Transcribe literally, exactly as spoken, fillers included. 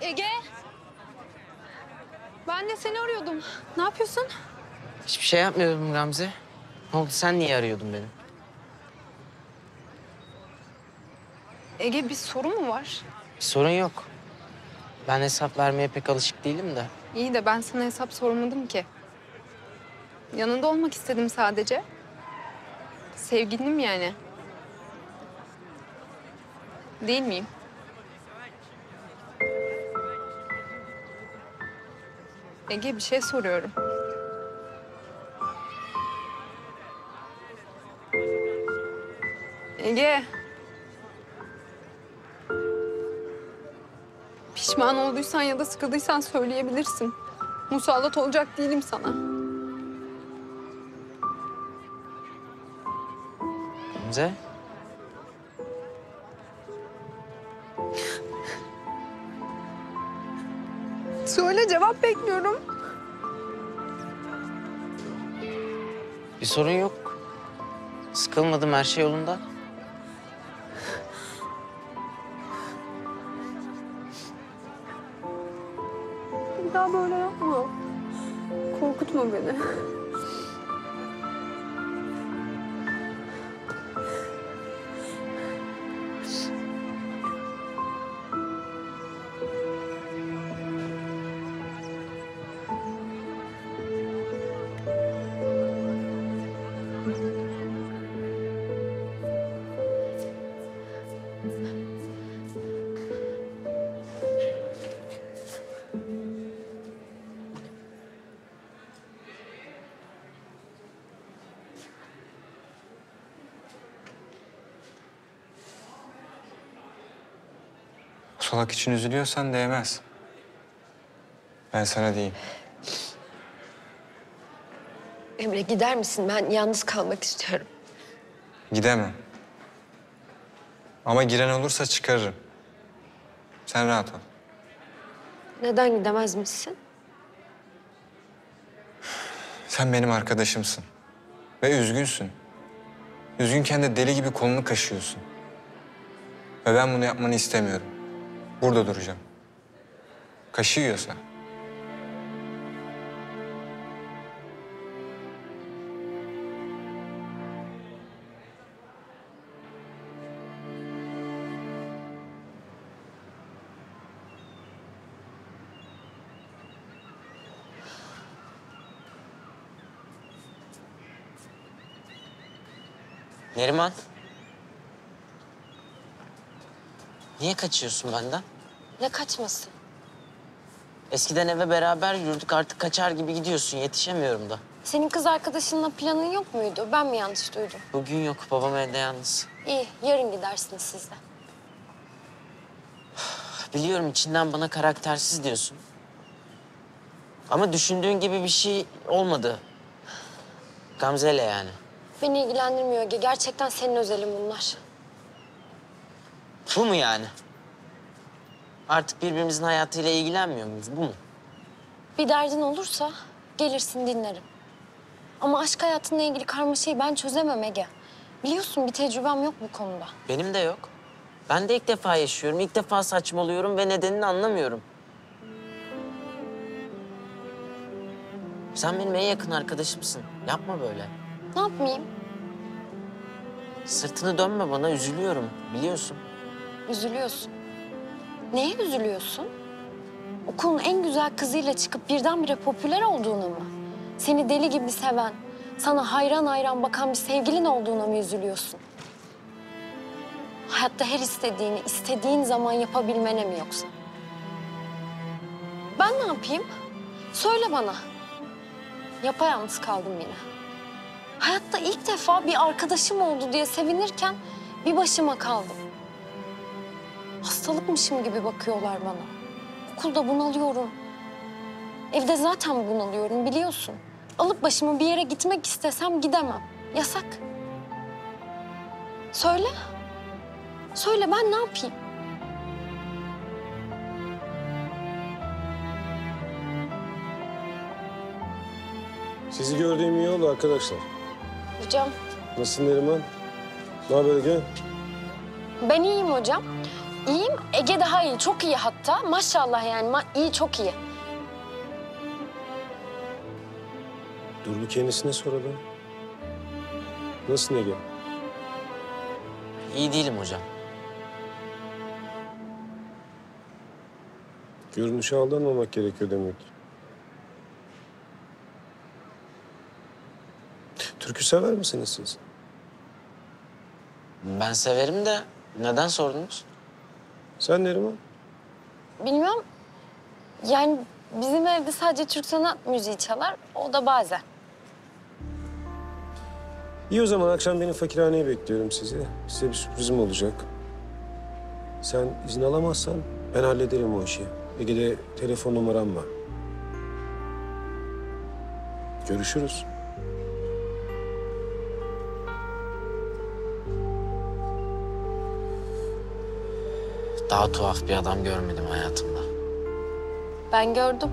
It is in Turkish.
Ege. Ben de seni arıyordum. Ne yapıyorsun? Hiçbir şey yapmıyordum Gamze. Ne oldu, sen niye arıyordun beni? Ege, bir sorun mu var? Bir sorun yok. Ben hesap vermeye pek alışık değilim de. İyi de ben sana hesap sormadım ki. Yanında olmak istedim sadece. Sevgilinim yani. Değil miyim? Ege, bir şey soruyorum. Ege. Pişman olduysan ya da sıkıldıysan söyleyebilirsin. Musallat olacak değilim sana. Gamze. Söyle, cevap bekliyorum. Bir sorun yok. Sıkılmadım, her şey yolunda. Bir daha böyle yapma. Korkutma beni. Salak için üzülüyorsan değmez. Ben sana diyeyim. Emre, gider misin? Ben yalnız kalmak istiyorum. Gidemem. Ama giren olursa çıkarırım. Sen rahat ol. Neden gidemez misin? Sen benim arkadaşımsın. Ve üzgünsün. Üzgünken de deli gibi kolunu kaşıyorsun. Ve ben bunu yapmanı istemiyorum. Burada duracağım. Kaşıyorsa. Neriman. Niye kaçıyorsun benden? Ne kaçması? Eskiden eve beraber yürüdük, artık kaçar gibi gidiyorsun. Yetişemiyorum da. Senin kız arkadaşınla planın yok muydu? Ben mi yanlış duydum? Bugün yok, babam evde yalnız. İyi, yarın gidersiniz siz de. Biliyorum, içinden bana karaktersiz diyorsun. Ama düşündüğün gibi bir şey olmadı. Gamze'yle yani. Beni ilgilendirmiyor Ege. Gerçekten senin özelin bunlar. Bu mu yani? Artık birbirimizin hayatıyla ilgilenmiyor muyuz? Bu mu? Bir derdin olursa gelirsin dinlerim. Ama aşk hayatınla ilgili karmaşayı ben çözemem Ege. Biliyorsun bir tecrübem yok bu konuda. Benim de yok. Ben de ilk defa yaşıyorum, ilk defa saçmalıyorum ve nedenini anlamıyorum. Sen benim en yakın arkadaşımsın. Yapma böyle. Ne yapmayayım? Sırtını dönme bana, üzülüyorum. Biliyorsun. Üzülüyorsun. Neye üzülüyorsun? Okulun en güzel kızıyla çıkıp birdenbire popüler olduğuna mı? Seni deli gibi seven, sana hayran hayran bakan bir sevgilin olduğuna mı üzülüyorsun? Hayatta her istediğini istediğin zaman yapabilmene mi yoksa? Ben ne yapayım? Söyle bana. Yapayalnız kaldım yine. Hayatta ilk defa bir arkadaşım oldu diye sevinirken bir başıma kaldım. Hastalıkmışım gibi bakıyorlar bana. Okulda bunalıyorum. Evde zaten bunalıyorum biliyorsun. Alıp başımı bir yere gitmek istesem gidemem. Yasak. Söyle. Söyle, ben ne yapayım? Sizi gördüğüm iyi oldu arkadaşlar. Hocam, Nasılsın Neriman? Ne haber Ege? ben iyiyim hocam. İyiyim. Ege daha iyi. Çok iyi hatta. Maşallah yani. Ma iyi, çok iyi. Dur bir kendisine soralım. Nasıl Ege? İyi değilim hocam. Görünüşe aldanmamak gerekiyor demek. Türkü sever misiniz siz? Ben severim de neden sordunuz? Sen Neriman? Bilmem. Yani bizim evde sadece Türk sanat müziği çalar. O da bazen. İyi o zaman akşam benim fakirhaneye bekliyorum sizi. Size bir sürprizim olacak. Sen izin alamazsan ben hallederim o işi. Ege'de telefon numaram var. Görüşürüz. Daha tuhaf bir adam görmedim hayatımda. Ben gördüm.